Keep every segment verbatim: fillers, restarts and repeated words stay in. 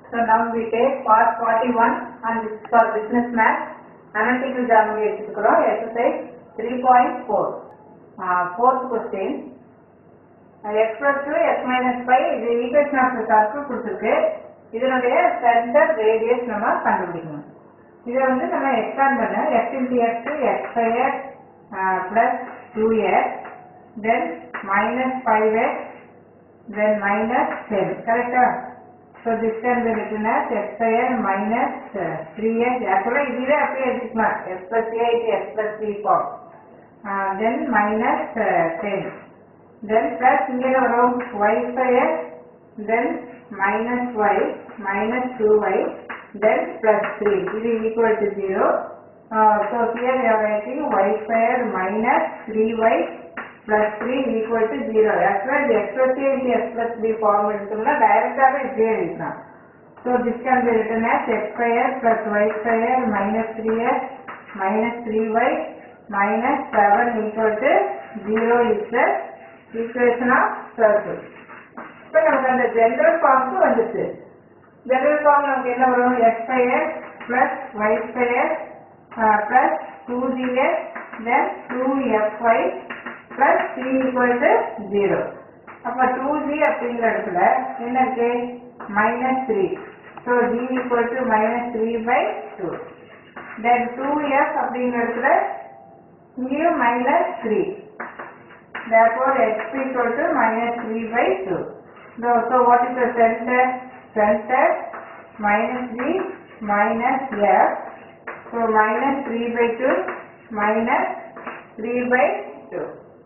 So now we take part forty-one and this is for business math. Analytical geometry எடுத்துக்கிறோம். Exercise three point four. Uh, fourth question. Uh, x plus two, x minus five இது equation of the circle கொடுத்திருக்கு. இதனுடைய center radius நம்ம கண்டுபிடிக்கணும். இதை வந்து நம்ம expand பண்ண x into x x squared uh, plus two x then minus five x then minus ten. Correct? So this can be written as x squared minus uh, three x. Actually, this is x plus eight, x plus three form. Uh, then minus uh, ten. Then plus y squared. Then minus y minus two y. Then plus three. This is equal to zero. Uh, so here we are writing y squared minus three y plus three is equal to zero. As well as x plus a into x plus three form directly is there. So this can be written as x squared plus y squared minus three x minus three y minus seven equal to zero is the equation of circle. So now the general form to understand. General form x squared plus y squared uh, plus two g x then two f y plus c equal to zero. அப்போ two g அப்படிங்கிற இடத்துல என்ன இருக்கு minus three. So g equal to minus three by two. Then two f அப்படிங்கிற இடத்துல இங்கேயும் minus three. Therefore x equal to minus three by two. So, so what is the center? Center minus g minus f. So minus three by two minus three by two.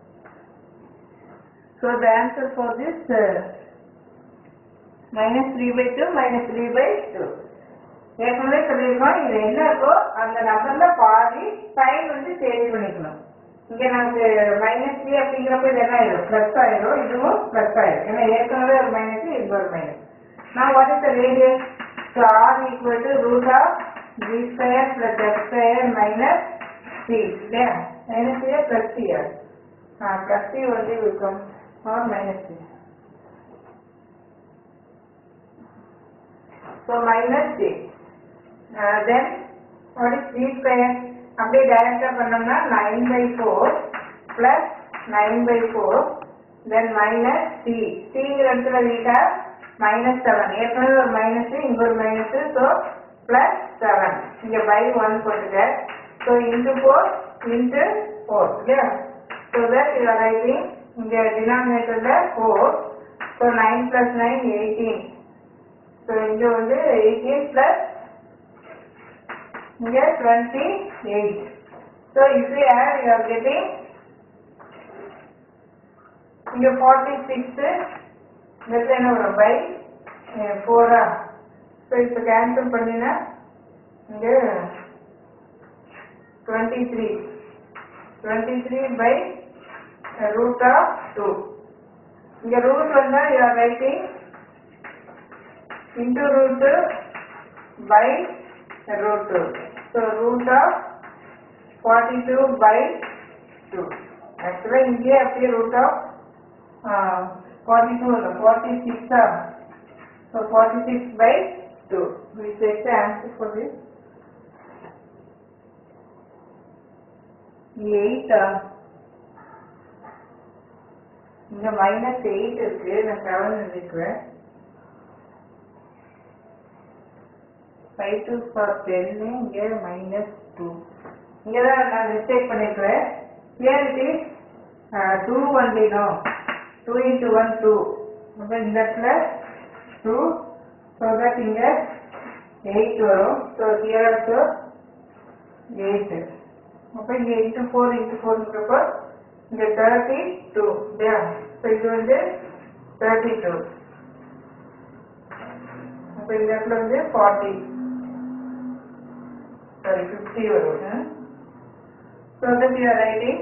So the answer for this uh, minus three by two minus three by two. ஏற்கனவே சொல்லியிருக்கோம் இது என்ன இருக்கோ அந்த நம்பர்ல பாதி sign வந்து change பண்ணிக்கணும். இங்க நமக்கு மைனஸ் த்ரீ அப்படிங்கிறப்ப இது என்ன ஆயிடும் பிளஸ் ஆயிடும் இதுவும் பிளஸ் ஆயிடும் ஏன்னா ஏற்கனவே ஒரு மைனஸ் இது ஒரு மைனஸ். நான் what is the radius? So r equal to root of g square plus x square minus c இல்லையா minus three plus c ah plus c வந்து இருக்கும் or minus three. So minus three. Uh, then what is three square? அப்படியே டைரக்டா பண்ணோம்னா nine by four plus nine by four then minus c. c ங்கிற இடத்துல வீட்டா minus seven. ஏற்கனவே ஒரு minus இங்க ஒரு minus so plus seven. இங்க by one போட்டுக்க. So into four into four. இல்லையா? So that you are writing இங்க denominator four. So nine plus nine eighteen. So இங்க வந்து eighteen plus இங்க twenty-eight. So if we add you are getting இங்க forty-six. இதுல என்ன வரும் by four. So இப்ப cancel பண்ணினா இங்க twenty-three. twenty-three by root of two. இங்க root வந்தா you are writing into root by root two. So root of forty-two by two. Actually இங்கே அப்படியே root of uh, forty-two இல்ல forty-six. So forty-six by two. We take the answer for this. eight. இங்க minus eight இருக்கு நான் seven எழுதிக்கிறேன். five two for ten இங்க minus two. இங்க தான் நான் மிஸ்டேக் பண்ணிக்கிறேன். here it is uh, two only no. two into one two. அப்ப இந்த இடத்துல two so that இங்க eight வரும். so here also eight. அப்ப இங்க into four into four ங்கறப்ப இங்க thirty-two. yeah. so இது வந்து thirty-two. அப்ப இந்த இடத்துல வந்து forty. sorry fifty வரும். so that you are writing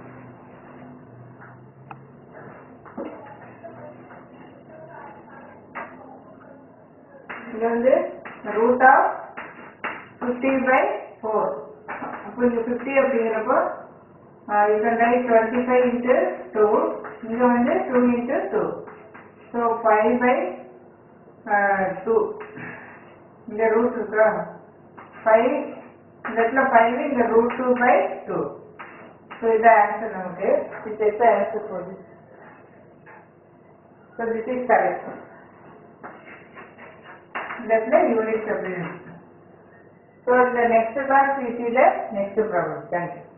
இது வந்து root of fifty by four. அப்ப இங்க fifty அப்படிங்கிறப்போ Uh, you can write twenty-five into two. இங்க வந்து two into two. So five by uh, two. இங்கே ரூட் இருக்கா ஃபைவ் இந்த இடத்துல ஃபைவ் இங்கே root two by two. So இதான் ஆன்சர் நமக்கு. இது எப்போ ஆன்சர் போகுது. So this is correct. இந்த இடத்துல யூனிட் அப்படின்னு. ஸோ இந்த next class we see the next problem. Thank you.